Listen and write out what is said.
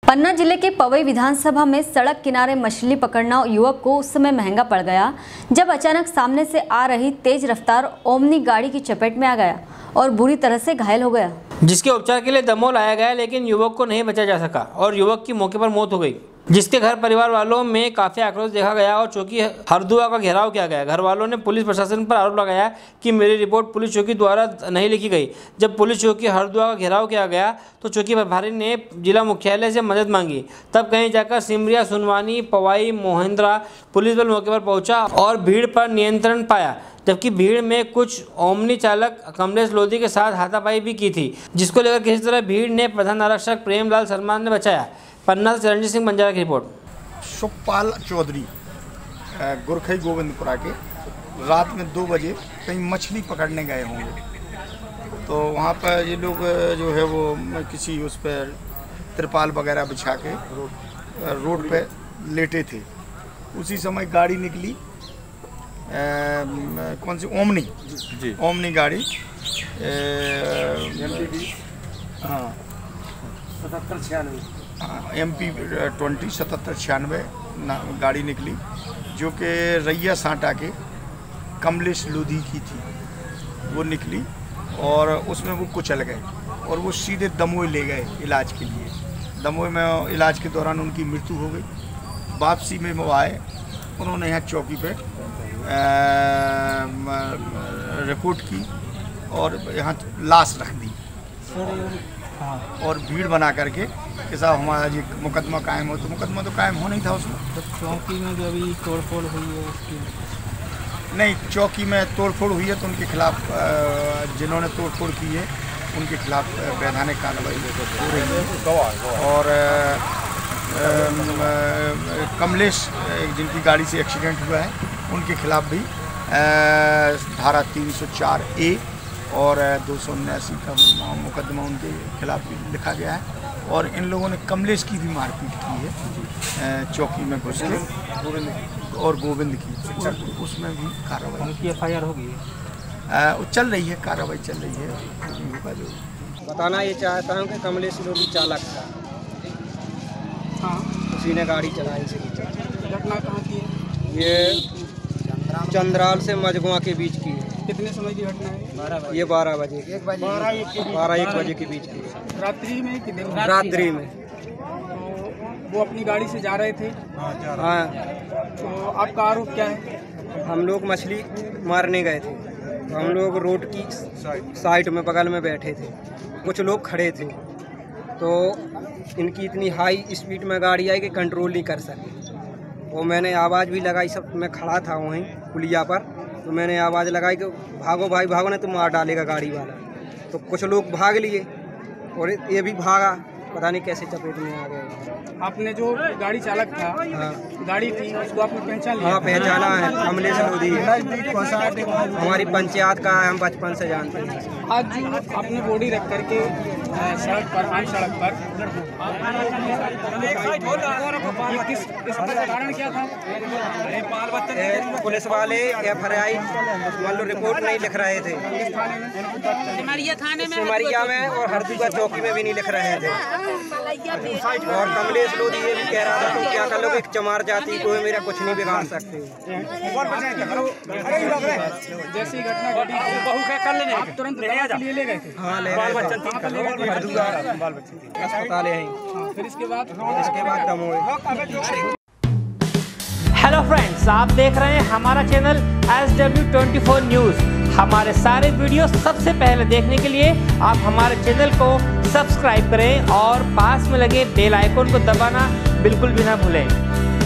पन्ना जिले के पवई विधानसभा में सड़क किनारे मछली पकड़ना युवक को उस समय महंगा पड़ गया जब अचानक सामने से आ रही तेज रफ्तार ओमनी गाड़ी की चपेट में आ गया और बुरी तरह से घायल हो गया, जिसके उपचार के लिए दमोह लाया गया, लेकिन युवक को नहीं बचाया जा सका और युवक की मौके पर मौत हो गई, जिसके घर परिवार वालों में काफी आक्रोश देखा गया और चौकी हरदुआ का घेराव किया गया। घर वालों ने पुलिस प्रशासन पर आरोप लगाया कि मेरी रिपोर्ट पुलिस चौकी द्वारा नहीं लिखी गई। जब पुलिस चौकी हरदुआ का घेराव किया गया तो चौकी प्रभारी ने जिला मुख्यालय से मदद मांगी। तब कहीं जाकर सिमरिया, सुनवानी, पवाई, मोहिंद्रा पुलिस बल मौके पर पहुंचा और भीड़ पर नियंत्रण पाया, जबकि भीड़ में कुछ ओमनी चालक कमलेश लोधी के साथ हाथापाई भी की थी, जिसको लेकर किसी तरह भीड़ ने प्रधान आरक्षक प्रेमलाल शर्मा ने बचाया। पन्ना से चरणजीत सिंह बंजारा की रिपोर्ट। सुखपाल चौधरी गुरखई गोविंदपुरा के रात में 2 बजे कहीं मछली पकड़ने गए होंगे, तो वहाँ पर ये लोग जो है वो किसी उस पर तिरपाल वगैरह बिछा के रोड पे लेटे थे। उसी समय गाड़ी निकली, कौन सी ओमनी गाड़ी, हाँ MP 20 7796 गाड़ी निकली, जो कि रैया सांटा के कमलेश लोधी की थी। वो निकली और उसमें वो कुचल गए और वो सीधे दमोह ले गए इलाज के लिए। दमोह में इलाज के दौरान उनकी मृत्यु हो गई। वापसी में वो आए, उन्होंने यहाँ चौकी पे रिपोर्ट की और यहाँ लाश रख दी और भीड़ बना करके कि साहब हमारा जी मुकदमा कायम हो, तो मुकदमा तो कायम हो नहीं था उसमें। तो चौकी में जो अभी तोड़फोड़ हुई है उसकी नहीं, चौकी में तोड़फोड़ हुई है तो उनके खिलाफ जिन्होंने तोड़फोड़ की है उनके खिलाफ वैधानिक कार्रवाई हो रही है। और कमलेश जिनकी गाड़ी से एक्सीडेंट हुआ है उनके खिलाफ भी धारा 304A और 279 का मुकदमा उनके खिलाफ भी लिखा गया है। और इन लोगों ने कमलेश की भी मारपीट की है चौकी में घुस के, और गोविंद की, उसमें भी कार्रवाई उनकी FIR हो गई है, चल रही है, कार्रवाई चल रही है। बताना ये चाहता हूँ कि कमलेश लोधी चालक था, हाँ उसी ने गाड़ी चलाई। घटना कहाँ की है? ये चंद्राल से मजगुआ के बीच की है। कितने समय की घटना है? ये 12 बजे 12-1 बजे के बीच की है। रात्रि में कि दिन? रात्रि में। तो वो अपनी गाड़ी से जा रहे थे? हाँ। तो आपका आरोप क्या है? हम लोग मछली मारने गए थे, हम लोग रोड की साइड में बगल में बैठे थे, कुछ लोग खड़े थे, तो इनकी इतनी हाई स्पीड में गाड़ी आई कि कंट्रोल नहीं कर सके। वो मैंने आवाज़ भी लगाई, सब मैं खड़ा था वहीं पुलिया पर, तो मैंने आवाज़ लगाई कि भागो भाई भागो, नहीं तो मार डालेगा गाड़ी वाला। तो कुछ लोग भाग लिए और ये भी भागा, पता नहीं कैसे चपेट में आ गए। आपने जो गाड़ी चालक था, हाँ गाड़ी थी, उसको आपने पहचान लिया? हाँ पहचाना है, कमलेश लोधी हमारी पंचायत का है, हम बचपन से जानते हैं। आज जो आपने बॉडी रख करके सड़क पर, आम सड़क पर, ये किस कारण क्या था? पुलिस वाले FIR मान लो रिपोर्ट नहीं लिख रहे थे, सिमरिया में और हरदुआ चौकी में भी नहीं लिख रहे थे। और कमलेश लोधी ये भी कह रहा था तुम क्या कर लोगे, चमार जाति को मेरा कुछ नहीं बिगाड़ सकते। जैसी घटना घटी आप तुरंत ले गए थे? हाँ ले अस्पताल है, फिर इसके बाद दमोह। हेलो फ्रेंड्स, आप देख रहे हैं हमारा चैनल SW24 न्यूज़। हमारे सारे वीडियो सबसे पहले देखने के लिए आप हमारे चैनल को सब्सक्राइब करें और पास में लगे बेल आइकन को दबाना बिल्कुल भी ना भूलें।